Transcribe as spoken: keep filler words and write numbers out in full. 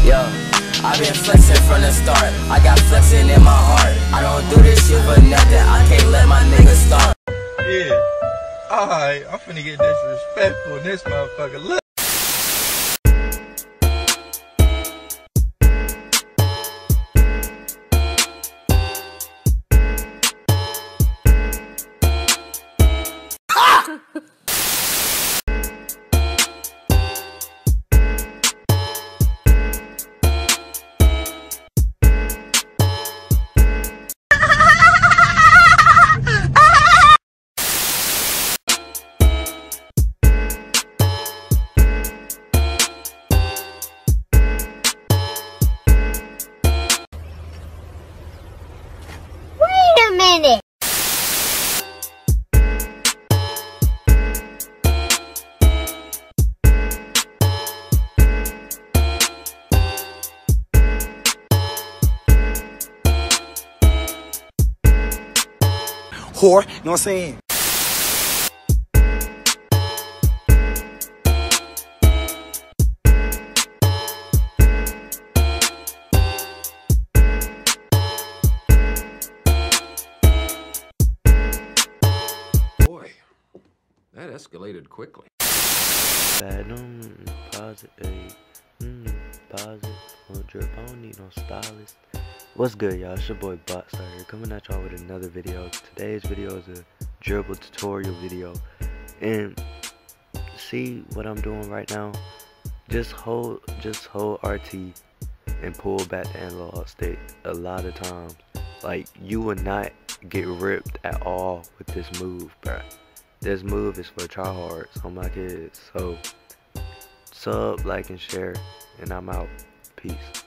Yo, I've been flexing from the start. I got flexing in my heart. I don't do this shit for nothing. I can't let my niggas start. Yeah. Alright, I'm finna get disrespectful in this motherfucker. Look. Minute. Whore, you know what I'm saying? That escalated quickly. Platinum, positive, mm, positive, no drip, I don't need no stylist. What's good, y'all? It's your boy Botstar here, coming at y'all with another video. Today's video is a dribble tutorial video. And see what I'm doing right now? Just hold, just hold R T and pull back the analog stick a lot of times. Like, you will not get ripped at all with this move, bruh. This move is for tryhards on my kids. So, sub, like, and share, and I'm out. Peace.